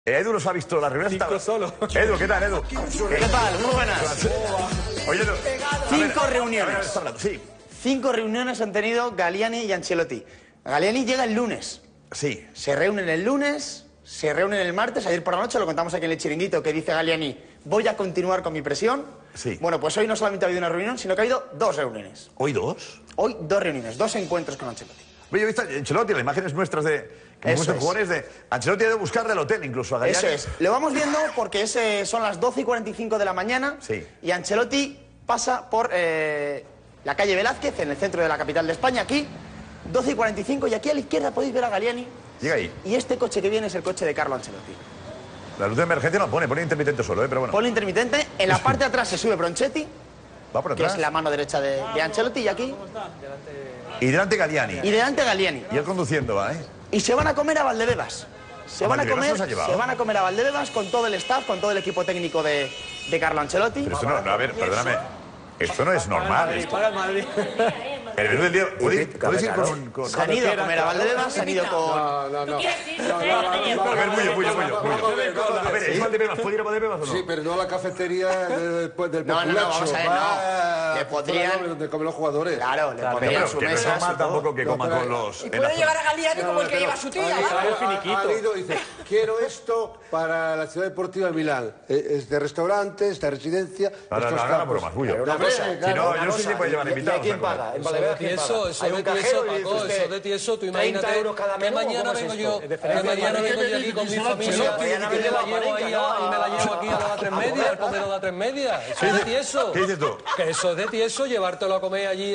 Edu los ha visto la reunión. Cinco solo. Edu, ¿qué tal, Edu? ¿Qué tal? Muy buenas. Oye, Edu. Cinco reuniones. Sí. 5 reuniones han tenido Galliani y Ancelotti. Galliani llega el lunes. Sí. Se reúnen el lunes, se reúnen el martes. Ayer por la noche lo contamos aquí en el Chiringuito, que dice Galliani, voy a continuar con mi presión. Sí. Bueno, pues hoy no solamente ha habido una reunión, sino que ha habido 2 reuniones. ¿Hoy 2? Hoy 2 reuniones, 2 encuentros con Ancelotti. Oye, yo he visto a Ancelotti, las imágenes nuestras de Eso es. jugadores de Ancelotti ha ido a buscarle al hotel incluso a Galliani. Eso es. Lo vamos viendo porque son las 12:45 de la mañana. Sí. Y Ancelotti pasa por la calle Velázquez, en el centro de la capital de España, aquí, 12:45, y aquí a la izquierda podéis ver a Galliani. Llega ahí. Y este coche que viene es el coche de Carlo Ancelotti. La luz de emergencia no pone intermitente solo, pero bueno. Pone intermitente. En la parte de atrás se sube Bronchetti, Va por que atrás. es la mano derecha de Ancelotti, y aquí. Y delante Galliani. Y delante Galliani. Y él conduciendo va, ¿eh? Y se van a comer a Valdebebas. Se ¿A van a Valdebebas comer, se los ha llevado? se van a comer a Valdebebas con todo el staff, con todo el equipo técnico de Carlo Ancelotti. Pero esto no, a ver, perdóname. Esto no es normal. Esto. Para el Madrid. El menú del día. ¿Puedes ir con Se han ido a comer a Valdebebas, se han ido con... A ver, Bullo. A ver, ¿es Valdebebas? ¿Puede ir a Valdebebas o no? Sí, pero no a la cafetería del No, vamos a ver, no. Le podrían... donde comen los jugadores. Claro, le Pero pondrían su que no es mesa, normal su todo. tampoco que coman con los... Y puede llevar a Galliani como el que lleva a su tía. Ha ido y dice, quiero esto para la ciudad deportiva de Milán. Este restaurante, esta residencia, estos No, campos. bromas, Bullo. Pero una cosa, Si no, yo no sé si puede llevar invitados. ¿Quién paga? ¿En Valdebebas quién paga? Eso de tieso, Paco, eso de tieso, tú imagínate 30 euros cada que menú, mañana ¿cómo es vengo esto? yo, que mañana vengo yo aquí con mi familia y me la llevo ahí y me la llevo aquí a la 3:30, al comedor de la 3:30. Eso es de tieso. ¿Qué dices tú? Que eso es de tieso, llevártelo a comer allí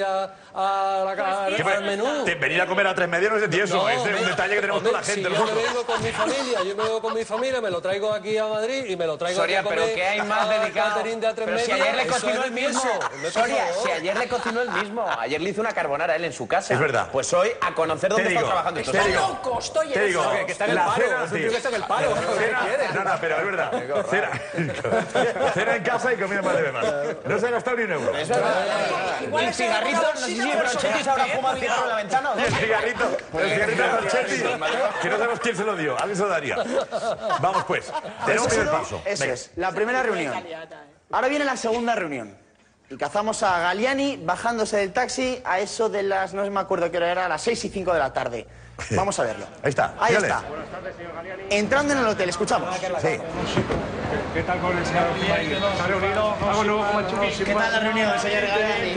al menú. Venir a comer a 3:30 no es de tieso, es un detalle que tenemos hombre, toda la gente. Si yo me vengo con mi familia, me lo traigo aquí a Madrid y me lo traigo Soria, aquí a comer pero que hay más al dedicado. catering de a 3:30. Pero si ayer le eso cocinó es de el mismo. tieso. Soria, si ayer le cocinó el mismo. Ayer le hizo una carbonara él en su casa. Es verdad. Pues hoy a conocer dónde está trabajando. Te digo, loco, estoy te en digo, eso. Que está en el la paro, cena, es un tío que está en el paro. No, pero es verdad. Cena en casa y comida más de más. No se ha gastado ni un euro. Igual Y ese cigarrito, era no sé si bolsillo, Brochetti se habrá fumado el cigarro en la ventana. ¿O no? El cigarrito de Marchetti, que no sabemos quién se lo dio. Alguien se lo daría. Vamos pues. Tenemos primer paso. Eso Venga. es, la primera reunión. Ahora viene la segunda reunión. Y cazamos a Galliani bajándose del taxi a eso de las, no me acuerdo qué hora era, a las 6:05 de la tarde. Vamos a verlo. Ahí está. Ahí dígale. está. Entrando en el hotel, escuchamos. Sí. ¿Qué tal con el señor? ¿Se ha reunido? Vámonos, macho. ¿Qué tal la reunión, señor Galliani?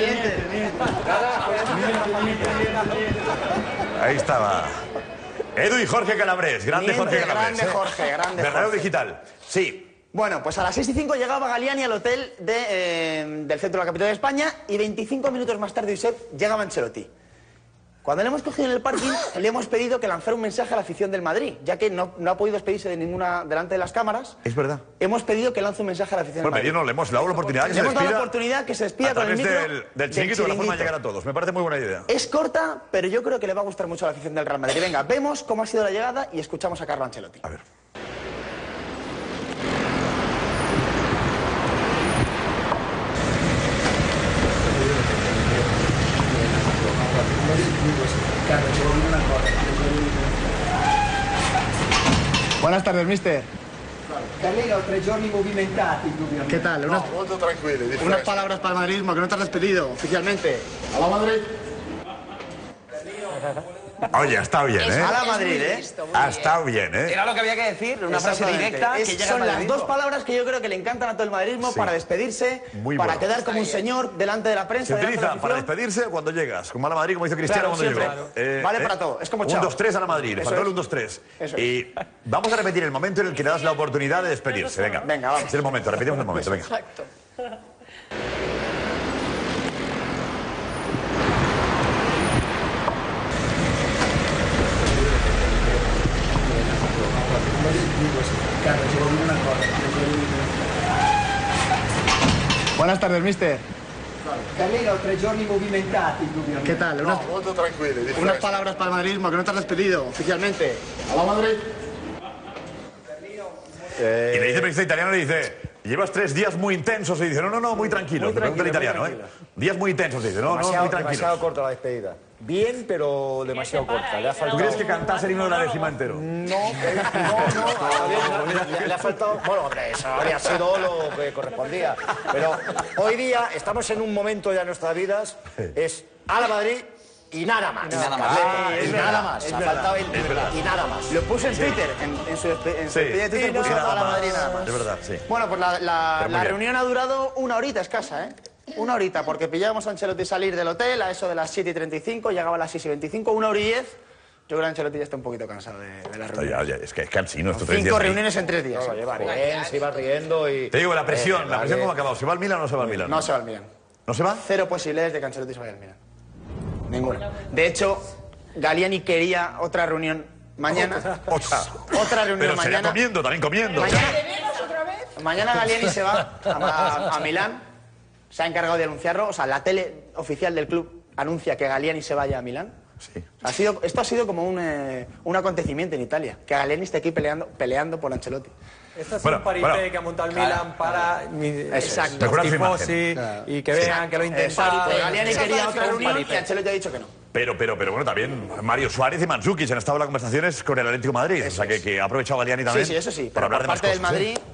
Ahí estaba. Edu y Jorge Calabres. Grande Jorge Calabres. Grande Jorge, grande Bernabéu Jorge. Digital. Sí. Bueno, pues a las 6:05 llegaba Galliani al hotel del centro de la capital de España y 25 minutos más tarde, Josep, llegaba Ancelotti. Cuando le hemos cogido en el parking, le hemos pedido que lanzara un mensaje a la afición del Madrid, ya que no ha podido despedirse de ninguna delante de las cámaras. Es verdad. Hemos pedido que lance un mensaje a la afición Bueno, del Madrid. no, le hemos dado la oportunidad que Le se hemos dado la despida oportunidad que se despida a con el través micro del chiringuito, de la forma de llegar a todos. Me parece muy buena idea. Es corta, pero yo creo que le va a gustar mucho a la afición del Real Madrid. Venga, vemos cómo ha sido la llegada y escuchamos a Carlo Ancelotti. A ver. Buenas tardes, mister. Carlino, 3 giorni movimentati, indubbiamente. ¿Qué tal? Molto tranquilli, Unas palabras para el madridismo, que no te has despedido oficialmente. A la Madrid. Oye, ha estado bien, ¿eh? A la Madrid, ¿eh? Ha estado bien, ¿eh? Era lo que había que decir, una frase Exactamente. directa que llega son al las madridismo. dos palabras que yo creo que le encantan a todo el madridismo Sí. para despedirse, Muy para bueno. quedar como un señor delante de la Se prensa, delante de utiliza la para afición. despedirse cuando llegas. Como a la Madrid, como hizo Cristiano Claro, cuando siempre. llegó. Vale para todo. Es como chao. 1, 2, 3 a la Madrid. Le Eso faltó el es. 1, 2, 3. Eso es. Y vamos a repetir el momento en el que le das la oportunidad de despedirse. Venga. Venga, vamos. Es el momento, repetimos el momento. Venga. Exacto. Buenas tardes, mister. Carlino, 3 giorni movimentati, indubbiamente. ¿Qué tal? Molto tranquilli, Unas palabras para el madridismo, que no te has despedido oficialmente. A la Madrid. Y le dice el periodista italiano, le dice, llevas 3 días muy intensos. Y dice, no, muy tranquilo. Le pregunta el italiano, ¿eh? Días muy intensos, dice, no, muy tranquilo. Demasiado corta la despedida. bien, pero demasiado corta. Le ha faltado... ¿Tú crees que cantase el himno de la décima entero? No. Le ha faltado... Bueno, hombre, eso habría sido lo que correspondía. Pero hoy día estamos en un momento ya en nuestras vidas, es a la Madrid y nada más. Nada más. Nada más. Ha faltado el y nada más. Lo puse en Twitter, en su despedida de Twitter puso a la Madrid nada más. Es verdad, sí. Bueno, pues la bien. reunión ha durado una horita escasa, ¿eh? Una horita, porque pillábamos a Ancelotti salir del hotel a eso de las 7:35, llegaba a las 6:25, 1 hora y 10. Yo creo que Ancelotti ya está un poquito cansado de la reunión. Es que es cansino estos 3 días. 5 reuniones en 3 días. No, lo lleva bien, se iba riendo y... Te digo, la presión ¿cómo ha acabado? ¿Se va al Milan o no se va al Milan? No se va al Milan. ¿No se va? 0 posibilidades de que Ancelotti se vaya al Milan. Ninguna. De hecho, Galliani quería otra reunión mañana. Otra reunión Pero mañana. será comiendo, también comiendo. Mañana Galliani se va a Milán. Se ha encargado de anunciarlo. O sea, la tele oficial del club anuncia que Galliani se vaya a Milán. Sí. Esto ha sido como un acontecimiento en Italia. Que Galliani esté aquí peleando por Ancelotti. Esto es un paripé que ha montado el Milan para Exacto. los tifosi y que vean que lo intentaron. Galliani quería otra reunión y Ancelotti ha dicho que no. Pero bueno, también Mario Suárez y Mandzukic han estado en las conversaciones con el Atlético de Madrid. O sea, que ha aprovechado Galliani también. Sí, eso sí. Para hablar de más parte cosas. del Madrid,